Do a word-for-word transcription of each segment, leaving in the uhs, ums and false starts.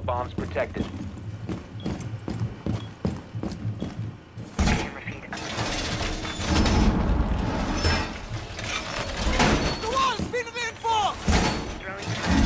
Bombs protected. Camera feed up. The wall's been reinforced! Throwing fire.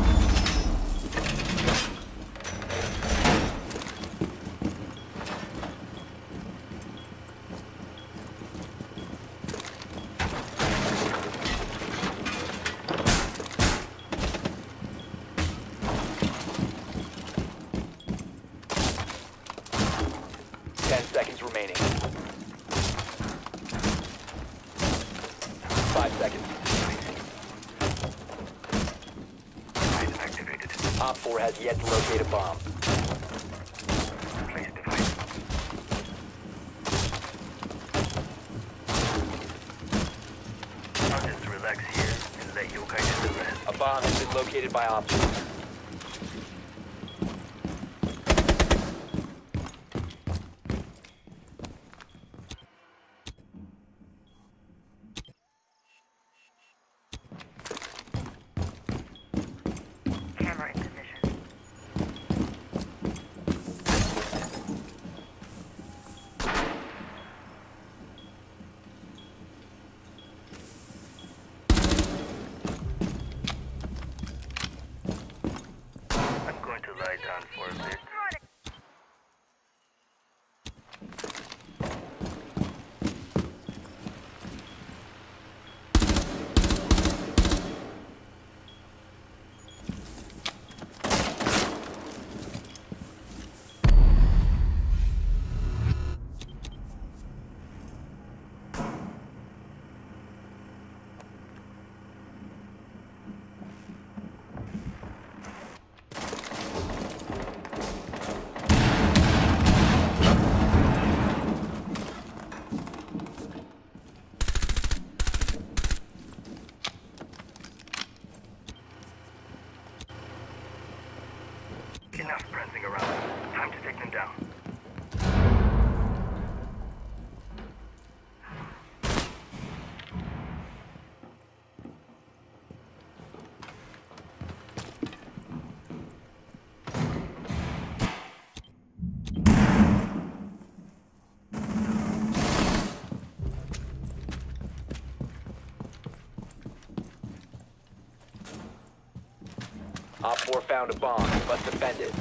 Ten seconds remaining. Five seconds. Device activated. Op four has yet to locate a bomb. Place device. I'll just relax here and let you guys do the rest. A bomb has been located by Op four. Camera in position. I'm going to lie down for a bit. Enough prancing around. Time to take them down. Op four found a bomb. You must defend it.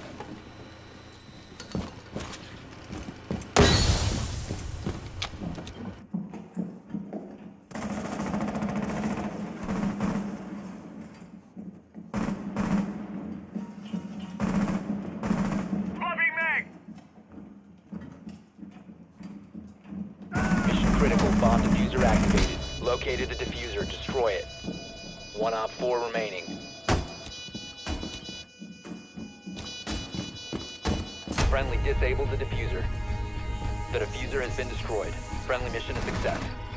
Moving mag! Mission critical. Bomb diffuser activated. Located the diffuser. Destroy it. One Op four remaining. Friendly disabled the diffuser. The diffuser has been destroyed. Friendly mission a success.